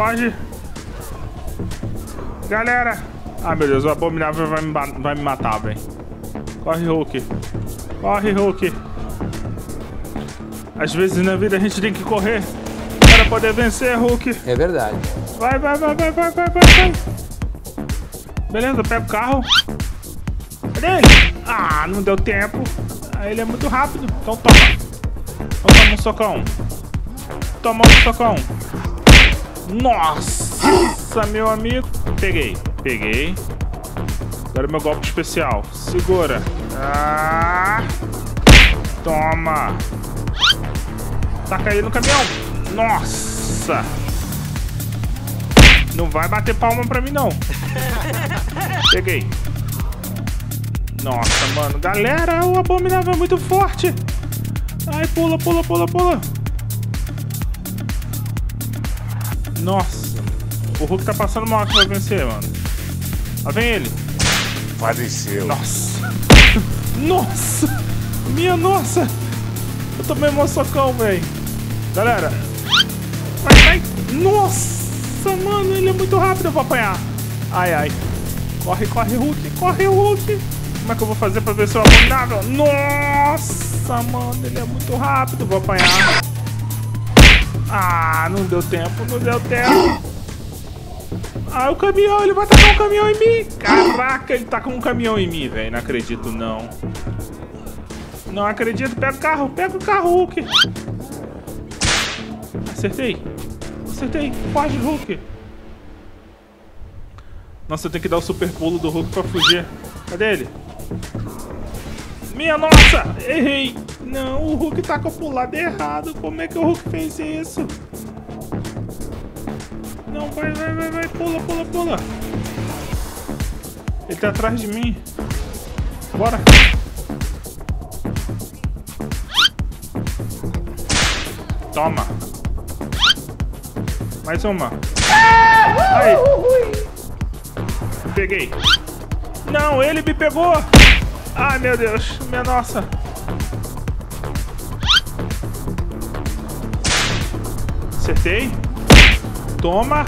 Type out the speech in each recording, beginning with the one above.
foge. Galera. Ah, meu Deus, o Abominável vai me matar, velho. Corre, Hulk. Corre, Hulk. Às vezes na vida a gente tem que correr para poder vencer, Hulk. É verdade. Vai. Beleza, pega o carro. Cadê ele? Ah, não deu tempo. Ah, ele é muito rápido. Então toma. Então toma um socão. Toma um socão. Nossa, meu amigo. Peguei. Agora meu golpe especial. Segura. Ah, toma. Taca ele no caminhão. Nossa. Não vai bater palma pra mim, não. Peguei. Nossa, mano. Galera, o Abominável é muito forte. Ai, pula. Nossa. O Hulk tá passando mal que vai vencer, mano. Lá vem ele. Faleceu. Nossa. Nossa. Minha nossa. Eu tomei um socão, velho. Galera. Vai. Nossa, mano. Ele é muito rápido. Eu vou apanhar. Ai. Corre, Hulk. Corre, Hulk. Como é que eu vou fazer pra ver se eu Abominável? Nossa, mano. Ele é muito rápido. Vou apanhar. Ah, não deu tempo. Ah, o caminhão. Ele vai tacar um caminhão em mim. Caraca, ele tá com um caminhão em mim, velho. Não acredito, não. Não acredito. Pega o carro, Hulk. Acertei. Foge, Hulk. Nossa, eu tenho que dar o super pulo do Hulk pra fugir. Cadê ele? Minha nossa! Errei! Não, o Hulk tá com o pulado errado. Como é que o Hulk fez isso? Não, vai. Pula. Ele tá atrás de mim. Bora. Toma. Mais uma. Aí. Peguei. Não, ele me pegou. Ai, meu Deus. Minha nossa. Acertei. Toma.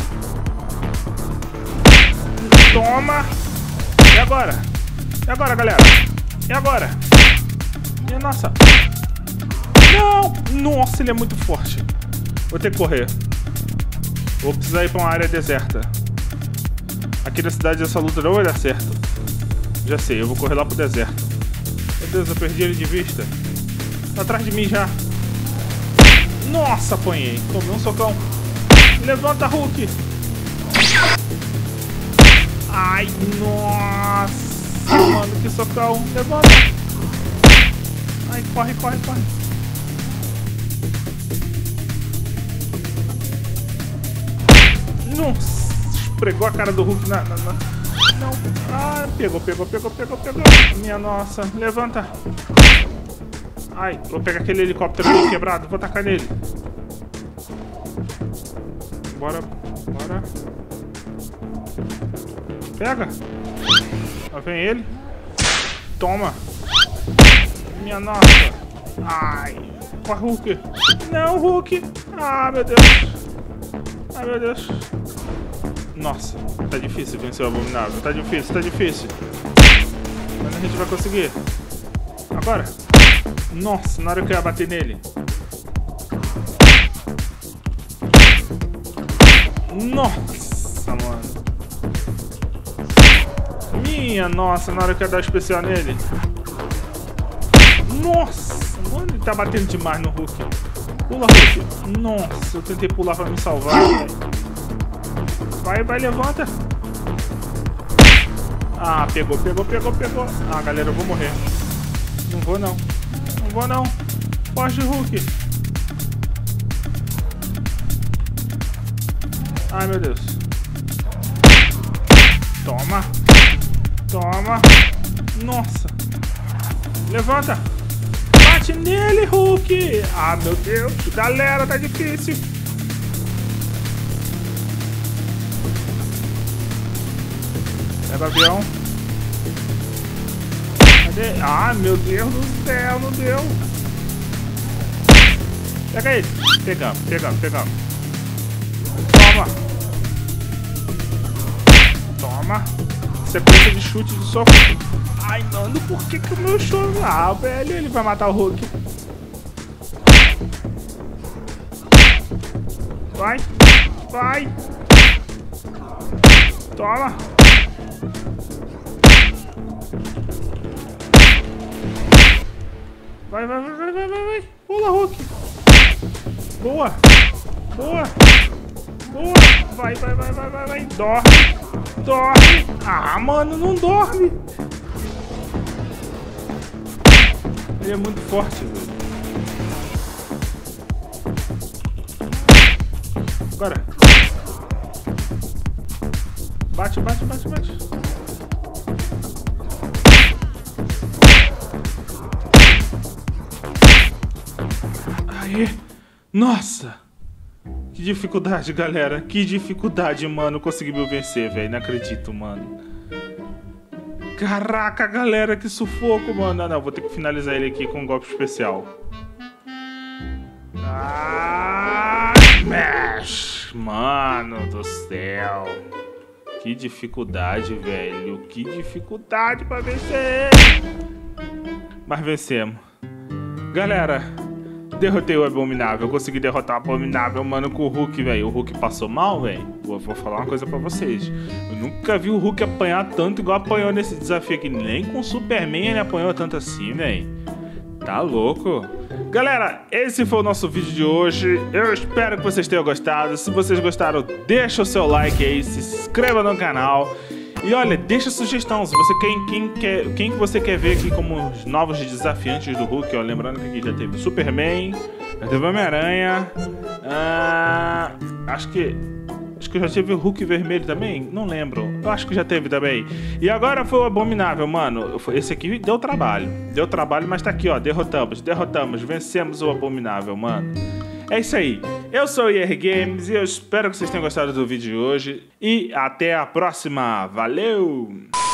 E agora? Galera? E agora? Minha nossa. Não. Nossa, ele é muito forte. Vou ter que correr. Vou precisar ir pra uma área deserta. Aqui na cidade essa luta não vai dar certo. Já sei, eu vou correr lá pro deserto. Meu Deus, eu perdi ele de vista. Tá atrás de mim já. Nossa, apanhei. Tomei um socão. Levanta, Hulk. Ai, nossa. Mano, que socão. Levanta. Ai, corre. Nossa. Esfregou a cara do Hulk na... Não. Ah, pegou. Minha nossa. Levanta. Ai, vou pegar aquele helicóptero ali quebrado. Vou tacar nele. Bora. Pega. Lá vem ele. Toma. Minha nossa. Ai. Corre, Hulk. Não, Hulk. Ah, meu Deus. Nossa, tá difícil vencer o Abominável. Tá difícil. Mas a gente vai conseguir. Agora. Nossa, na hora que eu ia bater nele. Nossa, mano. Minha nossa, na hora que eu ia dar especial nele. Nossa, mano, ele tá batendo demais no Hulk. Pula, Hulk. Nossa, eu tentei pular pra me salvar, velho. Vai, levanta. Ah, pegou. Ah, galera, eu vou morrer. Não vou não. Foge, Hulk. Ai, meu Deus. Toma. Nossa. Levanta. Bate nele, Hulk. Ah, meu Deus. Galera, tá difícil. Pega o avião. Cadê? Ah, meu Deus do céu, não deu. Pega ele. Pegamos. Toma. Toma. Sequência de chute de soco. Ai, mano, por que o meu show... Ah, velho, ele vai matar o Hulk. Vai. Vai. Toma. Vai. Pula, Hulk. Boa. Vai. Dorme. Ah, mano, não dorme. Ele é muito forte, velho. Agora. Bate. Aê. Nossa. Que dificuldade, galera. Que dificuldade, mano. Consegui me vencer, velho. Não acredito, mano. Caraca, galera. Que sufoco, mano. Não. Vou ter que finalizar ele aqui com um golpe especial. Ah, smash. Mano do céu. Que dificuldade, velho. Que dificuldade pra vencer. Mas vencemos. Galera, derrotei o Abominável. Consegui derrotar o Abominável, mano, com o Hulk, velho. O Hulk passou mal, velho. Vou falar uma coisa pra vocês. Eu nunca vi o Hulk apanhar tanto igual apanhou nesse desafio aqui. Nem com o Superman ele apanhou tanto assim, velho. Tá louco. Galera, esse foi o nosso vídeo de hoje. Eu espero que vocês tenham gostado. Se vocês gostaram, deixa o seu like aí, se inscreva no canal. E olha, deixa sugestão. Se você quem que você quer ver aqui como os novos desafiantes do Hulk, ó. Lembrando que aqui já teve Superman, já teve Homem-Aranha. Acho que já teve o Hulk vermelho também. Não lembro. Eu acho que já teve também. E agora foi o Abominável, mano. Esse aqui deu trabalho. Deu trabalho, mas tá aqui, ó. Derrotamos. Vencemos o Abominável, mano. É isso aí. Eu sou o IR Games e eu espero que vocês tenham gostado do vídeo de hoje. E até a próxima. Valeu!